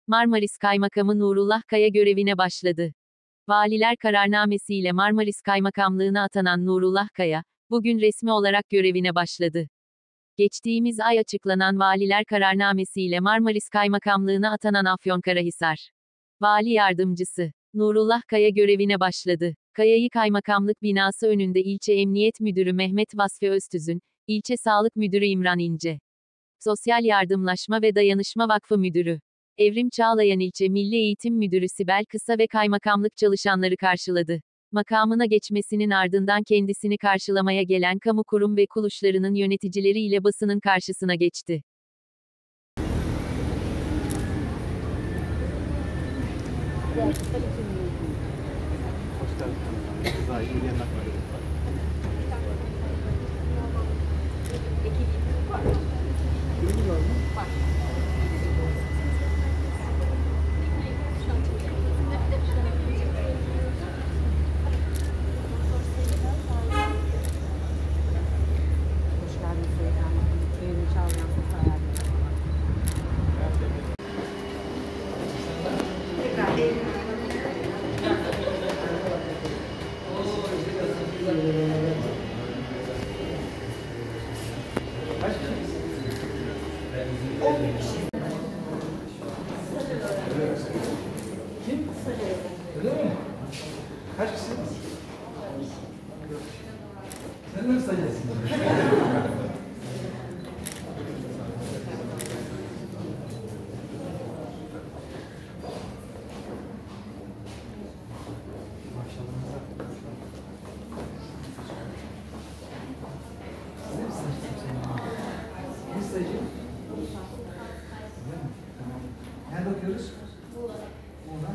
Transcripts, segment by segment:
Marmaris Kaymakamı Nurullah Kaya görevine başladı. Valiler kararnamesiyle Marmaris Kaymakamlığına atanan Nurullah Kaya, bugün resmi olarak görevine başladı. Geçtiğimiz ay açıklanan Valiler kararnamesiyle Marmaris Kaymakamlığına atanan Afyonkarahisar Vali Yardımcısı Nurullah Kaya görevine başladı. Kaya'yı Kaymakamlık binası önünde İlçe Emniyet Müdürü Mehmet Vasfi Öztüzün, İlçe Sağlık Müdürü İmran İnce, Sosyal Yardımlaşma ve Dayanışma Vakfı Müdürü Evrim Çağlayan İlçe Milli Eğitim Müdürü Sibel Kısa ve kaymakamlık çalışanları karşıladı. Makamına geçmesinin ardından kendisini karşılamaya gelen kamu kurum ve kuruluşlarının yöneticileri ile basının karşısına geçti. Kim? Öyle mi? Kaç kişi? Sen nasıl sayıyorsun? Nerede okuyoruz? Muğla.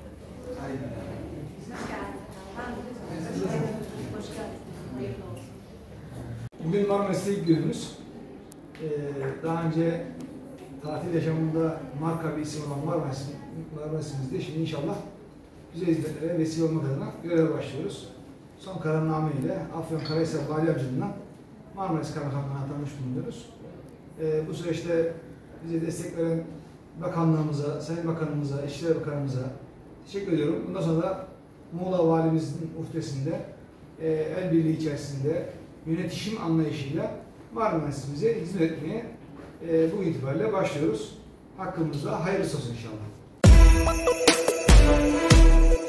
Bugün Marmaris'te ilk günümüz. Daha önce tatil yaşamında marka bir isim olan Marmaris'imizde şimdi inşallah güzel hizmetlere vesile olmak adına göreve başlıyoruz. Son kararname ile Afyonkarahisar Vali Yardımcılığından Marmaris Kaymakamlığı'na atanmış bulunuyoruz. Bu süreçte bize destek veren Bakanlığımıza, Sayın Bakanımıza, İçişleri Bakanımıza teşekkür ediyorum. Bundan sonra da Muğla Valimizin uhdesinde, el birliği içerisinde yönetişim anlayışıyla Marmaris'imize hizmet etmeye bugün itibariyle başlıyoruz. Hakkımızda hayırlısı olsun inşallah.